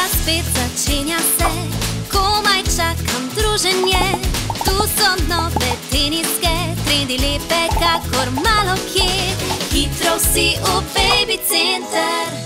spet začenja se, komaj čakam druženje. Tu so nove teniske, trendi lepe kakor malo kje. Hitro vsi v Baby Center.